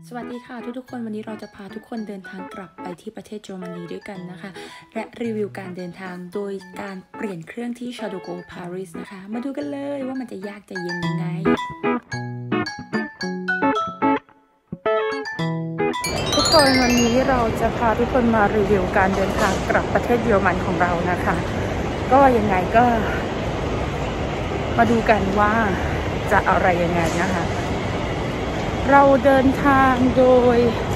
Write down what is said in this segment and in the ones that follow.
สวัสดีค่ะทุกคนวันนี้เราจะพาทุกคนเดินทางกลับไปที่ประเทศเยอรมนีด้วยกันนะคะและรีวิวการเดินทางโดยการเปลี่ยนเครื่องที่ Charles de Gaulle Paris นะคะมาดูกันเลยว่ามันจะยากจะเย็นยังไงทุกคนวันนี้เราจะพาทุกคนมารีวิวการเดินทางกลับประเทศเยอรมันของเรานะคะก็ยังไงก็มาดูกันว่าจะอะไรยังไงนะคะเราเดินทางโดย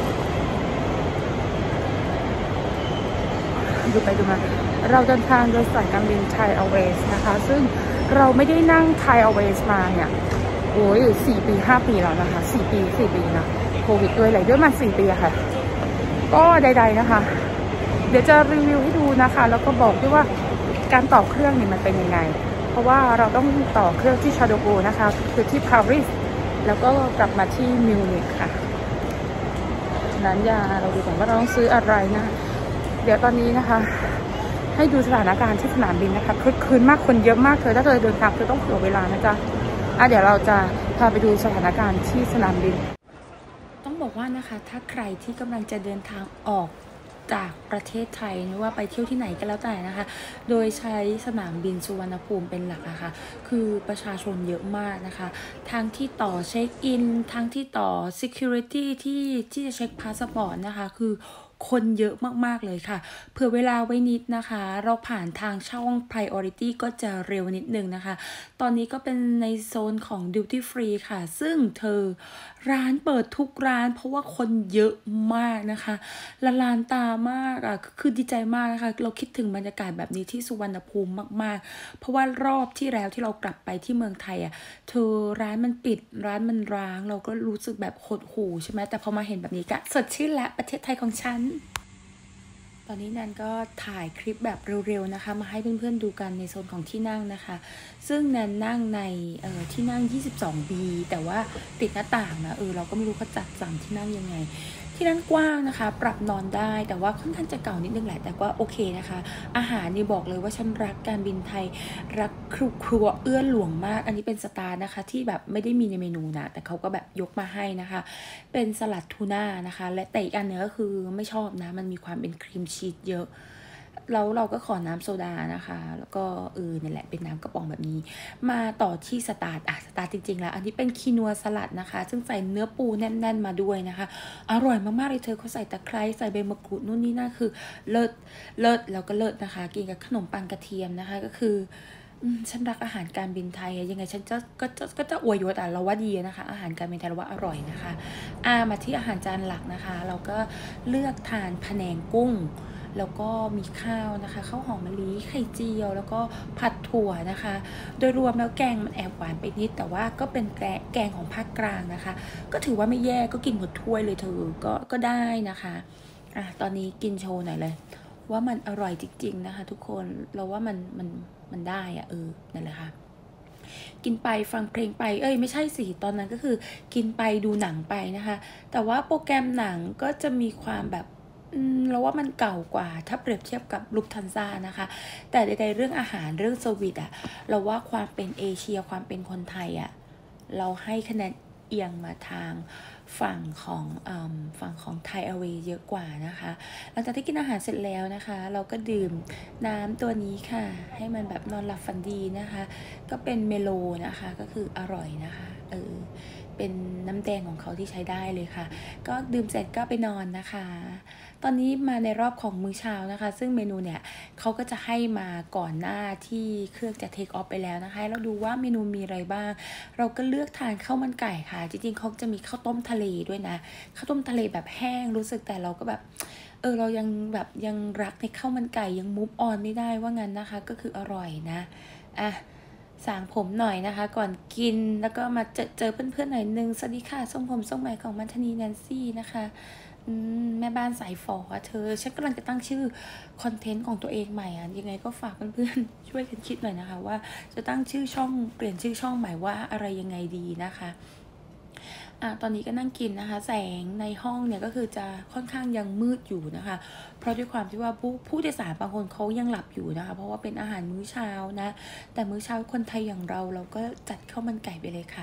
เราเดินทางโดยสายการบินไทยแอร์เวย์นะคะซึ่งเราไม่ได้นั่งไทยแอร์เวย์มาเนี่ยโอ้ย4 ปี 5 ปีแล้วนะคะ4 ปีนะโควิดด้วยอะไรด้วยมา4 ปีค่ะก็ใดๆนะคะเดี๋ยวจะรีวิวให้ดูนะคะแล้วก็บอกด้วยว่าการต่อเครื่องเนี่ยมันเป็นยังไงเพราะว่าเราต้องต่อเครื่องที่ชาร์ล de Gaulleนะคะคือที่ปารีสแล้วก็กลับมาที่มิวนิกค่ะนั้นเราดูก่อนว่าเราต้องซื้ออะไรนะเดี๋ยวตอนนี้นะคะให้ดูสถานการณ์ที่สนามบินนะคะคลึกคลื้นมากคนเยอะมากเลยถ้าเธอเดินทางเธอต้องเผื่อเวลานะจ๊ะเดี๋ยวเราจะพาไปดูสถานการณ์ที่สนามบินต้องบอกว่านะคะถ้าใครที่กำลังจะเดินทางออกจากประเทศไทยไม่ว่าไปเที่ยวที่ไหนก็แล้วแต่นะคะโดยใช้สนามบินสุวรรณภูมิเป็นหลักนะคะคือประชาชนเยอะมากนะคะทั้งที่ต่อเช็คอินทั้งที่ต่อ security ที่จะเช็คพาสปอร์ตนะคะคือคนเยอะมากๆเลยค่ะเผื่อเวลาไว้นิดนะคะเราผ่านทางช่อง priority ก็จะเร็วนิดนึงนะคะตอนนี้ก็เป็นในโซนของ duty free ค่ะซึ่งร้านเปิดทุกร้านเพราะว่าคนเยอะมากนะคะละลานตามากคือดีใจมากนะคะเราคิดถึงบรรยากาศแบบนี้ที่สุวรรณภูมิมากๆเพราะว่ารอบที่แล้วที่เรากลับไปที่เมืองไทยร้านมันปิดร้านมันร้างเราก็รู้สึกแบบหดหู่ใช่ไหมแต่พอมาเห็นแบบนี้ก็สดชื่นและประเทศไทยของฉันตอนนี้นันก็ถ่ายคลิปแบบเร็วๆนะคะมาให้เพื่อนๆดูกันในโซนของที่นั่งนะคะซึ่งนันนั่งในที่นั่ง 22B แต่ว่าติดหน้าต่างนะเราก็ไม่รู้เขาจัดสั่งที่นั่งยังไงที่นั่นกว้างนะคะปรับนอนได้แต่ว่าค่อนข้างจะเก่านิดนึงแหละแต่ก็โอเคนะคะอาหารนี่บอกเลยว่าฉันรักการบินไทยรักครัวเอื้อหลวงมากอันนี้เป็นสไตล์นะคะที่แบบไม่ได้มีในเมนูนะแต่เขาก็แบบยกมาให้นะคะเป็นสลัดทูน่านะคะและแต่อีกอันนึงก็คือไม่ชอบนะมันมีความเป็นครีมชีสเยอะแล้วเราก็ขอน้ำโซดานะคะแล้วก็นี่แหละเป็นน้ำกระป๋องแบบนี้มาต่อที่สตาร์ทจริงๆแล้วอันนี้เป็นคีนัวสลัดนะคะซึ่งใส่เนื้อปูแน่นๆมาด้วยนะคะอร่อยมากๆเลยเขาใส่ตะไคร้ใส่ใบมะกรูดนู่นนี่นั่นคือเลิศแล้วก็เลิศนะคะกินกับขนมปังกระเทียมนะคะก็คือฉันรักอาหารการบินไทยยังไงฉันก็จะอวยยศเราว่าดีนะคะอาหารการบินไทยเราว่าอร่อยนะคะมาที่อาหารจานหลักนะคะเราก็เลือกทานพะแนงกุ้งแล้วก็มีข้าวนะคะข้าวหอมมะลิไข่เจียวแล้วก็ผัดถั่วนะคะโดยรวมแล้วแกงมันแอบหวานไปนิดแต่ว่าก็เป็นแกงของภาคกลางนะคะก็ถือว่าไม่แย่ก็กินหมดถ้วยเลยก็ได้นะคะตอนนี้กินโชว์หน่อยเลยว่ามันอร่อยจริงๆนะคะทุกคนเราว่ามันได้นั่นแหละค่ะกินไปฟังเพลงไปไม่ใช่สิตอนนั้นก็คือกินไปดูหนังไปนะคะแต่ว่าโปรแกรมหนังก็จะมีความแบบเราว่ามันเก่ากว่าถ้าเปรียบเทียบกับลุฟทันซ่านะคะแต่ใดๆเรื่องอาหารเรื่องเซอร์วิสเราว่าความเป็นเอเชียความเป็นคนไทยเราให้คะแนนเอียงมาทางฝั่งของไทยแอร์เวย์เยอะกว่านะคะหลังจากที่กินอาหารเสร็จแล้วนะคะเราก็ดื่มน้ำตัวนี้ค่ะให้มันแบบนอนหลับฝันดีนะคะก็เป็นเมโลนะคะก็คืออร่อยนะคะเป็นน้ำแดงของเขาที่ใช้ได้เลยค่ะก็ดื่มเสร็จก็ไปนอนนะคะตอนนี้มาในรอบของมื้อเช้านะคะซึ่งเมนูเนี่ยเขาก็จะให้มาก่อนหน้าที่เครื่องจะเทคออฟไปแล้วนะคะเราดูว่าเมนูมีอะไรบ้างเราก็เลือกทานข้าวมันไก่ค่ะจริงๆเขาจะมีข้าวต้มทะเลด้วยนะข้าวต้มทะเลแบบแห้งรู้สึกแต่เราก็แบบเรายังรักในข้าวมันไก่ยังมูฟออนไม่ได้ว่างั้นนะคะก็คืออร่อยนะสางผมหน่อยนะคะก่อนกินแล้วก็มาเจอเพื่อนๆหน่อยนึงสวัสดีค่ะทรงผมทรงใหม่ของมัทนีแนนซี่นะคะแม่บ้านสายฝอฉันกำลังจะตั้งชื่อคอนเทนต์ของตัวเองใหม่ยังไงก็ฝากเพื่อนๆช่วยกันคิดหน่อยนะคะว่าจะตั้งชื่อช่องเปลี่ยนชื่อช่องใหม่ว่าอะไรยังไงดีนะคะตอนนี้ก็นั่งกินนะคะแสงในห้องเนี่ยก็คือจะค่อนข้างยังมืดอยู่นะคะเพราะด้วยความที่ว่าผู้โดยสารบางคนเขายังหลับอยู่นะคะเพราะว่าเป็นอาหารมื้อเช้านะแต่มื้อเช้าคนไทยอย่างเราก็จัดข้าวมันไก่ไปเลยค่ะ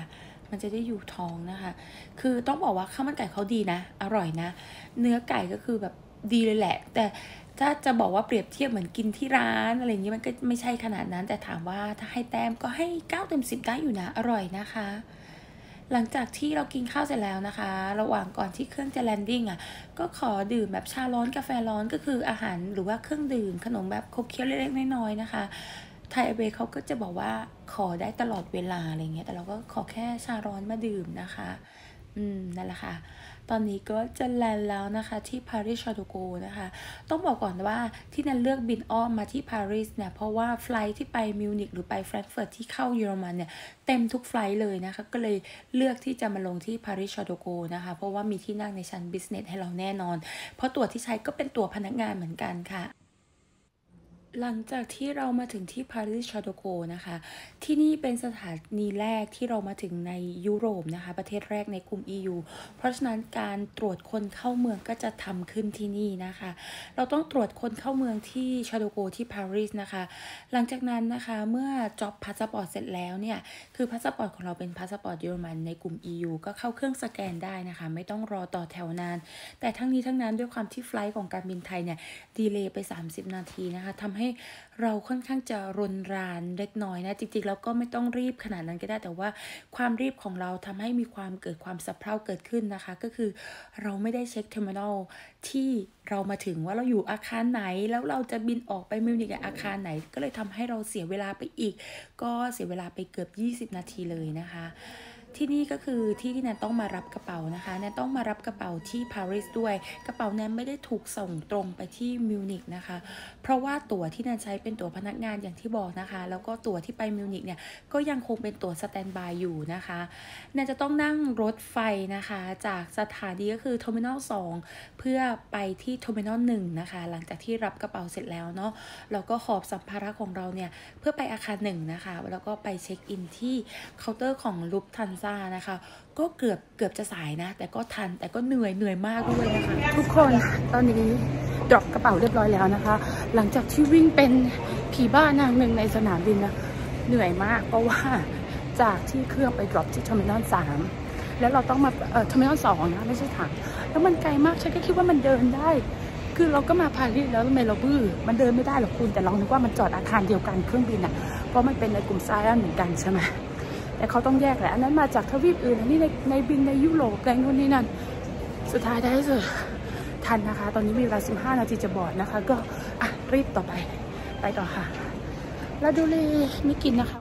มันจะได้อยู่ท้องนะคะคือต้องบอกว่าข้าวมันไก่เขาดีนะอร่อยนะเนื้อไก่ก็คือแบบดีเลยแหละแต่ถ้าจะบอกว่าเปรียบเทียบเหมือนกินที่ร้านอะไรอย่างนี้มันก็ไม่ใช่ขนาดนั้นแต่ถามว่าถ้าให้แต้มก็ให้9 เต็ม 10ได้อยู่นะอร่อยนะคะหลังจากที่เรากินข้าวเสร็จแล้วนะคะระหว่างก่อนที่เครื่องจะแลนดิ้งก็ขอดื่มแบบชาร้อนกาแฟร้อนก็คืออาหารหรือว่าเครื่องดื่มขนมแบบขบเคี้ยวเล็กๆน้อยๆนะคะไทยเวย์เขาก็จะบอกว่าขอได้ตลอดเวลาอะไรเงี้ยแต่เราก็ขอแค่ชาร้อนมาดื่มนะคะนั่นแหละค่ะตอนนี้ก็จะแลนแล้วนะคะที่ปารีสชาร์ลโกนะคะต้องบอกก่อนว่าที่นันเลือกบินอ้อมมาที่ปารีสเนี่ยเพราะว่าไฟล์ที่ไปมิวนิกหรือไปแฟรงก์เฟิร์ตที่เข้าเยอรมันเนี่ยเต็มทุกไฟล์เลยนะคะก็เลยเลือกที่จะมาลงที่ปารีสชาร์ลโกนะคะเพราะว่ามีที่นั่งในชั้นบิสเนสให้เราแน่นอนเพราะตั๋วที่ใช้ก็เป็นตั๋วพนักงานเหมือนกันค่ะหลังจากที่เรามาถึงที่ปารีสชาร์ลโกนะคะที่นี่เป็นสถานีแรกที่เรามาถึงในยุโรปนะคะประเทศแรกในกลุ่ม EU เพราะฉะนั้นการตรวจคนเข้าเมืองก็จะทำขึ้นที่นี่นะคะเราต้องตรวจคนเข้าเมืองที่ชาร์ลโกที่ปารีสนะคะหลังจากนั้นนะคะเมื่อจ็อบพาสปอร์ตเสร็จแล้วเนี่ยคือพาสปอร์ตของเราเป็นพาสปอร์ตเยอรมันในกลุ่ม EU ก็เข้าเครื่องสแกนได้นะคะไม่ต้องรอต่อแถวนานแต่ทั้งนี้ทั้งนั้นด้วยความที่ไฟล์ของการบินไทยเนี่ยดีเลย์ไป30 นาทีนะคะทำให้เราค่อนข้างจะรนรานเล็กน้อยนะจริงๆแล้วก็ไม่ต้องรีบขนาดนั้นก็ได้แต่ว่าความรีบของเราทำให้มีเกิดความสะเพร่าเกิดขึ้นนะคะก็คือเราไม่ได้เช็คเทอร์มินอลที่เรามาถึงว่าเราอยู่อาคารไหนแล้วเราจะบินออกไปมิวนิกอาคารไหนก็เลยทำให้เราเสียเวลาไปอีกก็เสียเวลาไปเกือบ20 นาทีเลยนะคะที่นี่ก็คือที่แนนต้องมารับกระเป๋านะคะแนนต้องมารับกระเป๋าที่ปารีสด้วยกระเป๋าแนนไม่ได้ถูกส่งตรงไปที่มิวนิกนะคะเพราะว่าตั๋วที่แนนใช้เป็นตั๋วพนักงานอย่างที่บอกนะคะแล้วก็ตั๋วที่ไปมิวนิกเนี่ยก็ยังคงเป็นตั๋วสแตนด์บายอยู่นะคะแนนจะต้องนั่งรถไฟนะคะจากสถานีก็คือเทอร์มินอล2เพื่อไปที่เทอร์มินอล1นะคะหลังจากที่รับกระเป๋าเสร็จแล้วเนาะแล้วก็หอบสัมภาระของเราเนี่ยเพื่อไปอาคาร1นะคะแล้วก็ไปเช็คอินที่เคาน์เตอร์ของลุฟทันนะคะก็เกือบจะสายนะแต่ก็ทันแต่ก็เหนื่อยมากด้วยนะคะทุกคนตอนนี้ดรอปกระเป๋าเรียบร้อยแล้วนะคะหลังจากที่วิ่งเป็นผีบ้านางหนึ่งในสนามบินนะเหนื่อยมากเพราะว่าจากที่เครื่องไปดรอปที่เทอร์มินอล3แล้วเราต้องมาเทอร์มินอล2นะไม่ใช่ถังแล้วมันไกลมากฉันก็คิดว่ามันเดินได้คือเราก็มาปารีสแล้วทำไมเราบื้อมันเดินไม่ได้หรอกคุณแต่เราคิดว่ามันจอดอาคารเดียวกันเครื่องบินอ่ะเพราะมันเป็นในกลุ่มไซแอนเหมือนกันใช่ไหมแต่เขาต้องแยกแหละอันนั้นมาจากทวีปอื่นอันนี้ในบินในยุโรปในนู่นนี่นั่นสุดท้ายได้สุดทันนะคะตอนนี้มีเวลา15 นาทีจะบอดนะคะก็รีบต่อไปต่อค่ะแล้วดูเลยไม่กินนะคะ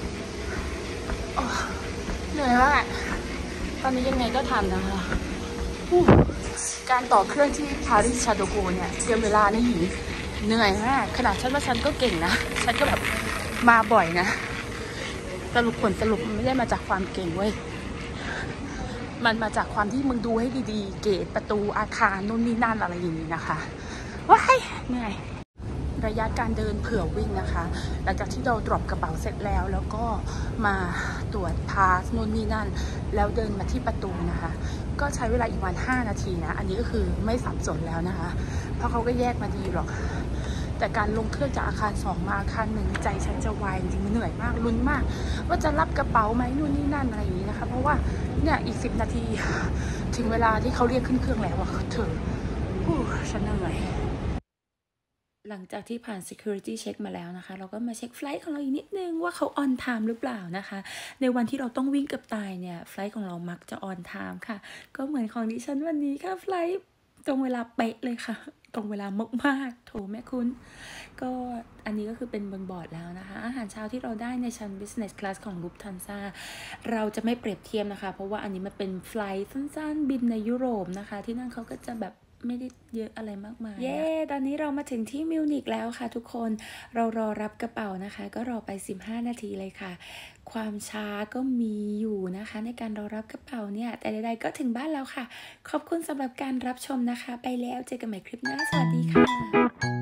เหนื่อยมากตอนนี้ยังไงก็ทันนะคะการต่อเครื่องที่ปารีสชาร์ลโกเนี่ยเตรียมเวลานี่เหนื่อยมากขนาดฉันว่าฉันก็เก่งนะฉันก็แบบมาบ่อยนะสรุปมันไม่ได้มาจากความเก่งเว้ยมันมาจากความที่มึงดูให้ดีๆเกตประตูอาคารนู่นนี่นั่นอะไรอย่างนี้นะคะว้ายเหนื่อยระยะการเดินเผื่อวิ่งนะคะหลังจากที่เราดรอปกระเป๋าเสร็จแล้วก็มาตรวจพาสนู่นนี่นั่นแล้วเดินมาที่ประตูนะคะก็ใช้เวลาอีกวัน5 นาทีนะอันนี้ก็คือไม่สับสนแล้วนะคะเพราะเขาก็แยกมาดีหรอกแต่การลงเครื่องจากอาคาร2มาอาคาร1ใจฉันจะวายจริงๆเหนื่อยมากลุ้นมากว่าจะรับกระเป๋าไหมนู่นนี่นั่นอะไรอย่างนี้นะคะเพราะว่าเนี่ยอีก10 นาทีถึงเวลาที่เขาเรียกขึ้นเครื่องแล้วอะเธอฉันเหนื่อยหลังจากที่ผ่าน security check มาแล้วนะคะเราก็มาเช็คไฟล์ของเราอีกนิดนึงว่าเขา on time หรือเปล่านะคะในวันที่เราต้องวิ่งกับตายเนี่ยไฟล์ของเรามักจะ on time ค่ะก็เหมือนของดิฉันวันนี้ค่ะไฟล์ตรงเวลาเป๊ะเลยค่ะตรงเวลามากๆโถแม่คุณก็อันนี้ก็คือเป็นบนบอร์ดแล้วนะคะอาหารเช้าที่เราได้ในชั้น business class ของลุฟทันซ่าเราจะไม่เปรียบเทียบนะคะเพราะว่าอันนี้มันเป็นไฟล์สั้นๆบินในยุโรปนะคะที่นั่นเขาก็จะแบบไม่ได้เยอะอะไรมากมายตอนนี้เรามาถึงที่มิวนิกแล้วค่ะทุกคนเรารอรับกระเป๋านะคะก็รอไป15 นาทีเลยค่ะความช้าก็มีอยู่นะคะในการรอรับกระเป๋าเนี่ยแต่ใดๆก็ถึงบ้านแล้วค่ะขอบคุณสำหรับการรับชมนะคะไปแล้วเจอกันใหม่คลิปหน้าสวัสดีค่ะ